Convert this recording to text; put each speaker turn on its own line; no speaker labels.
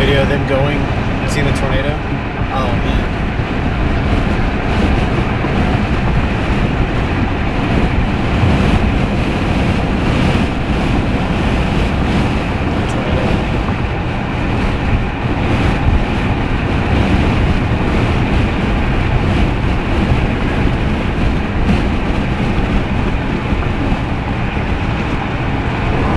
video of them going and seeing the tornado? Oh man.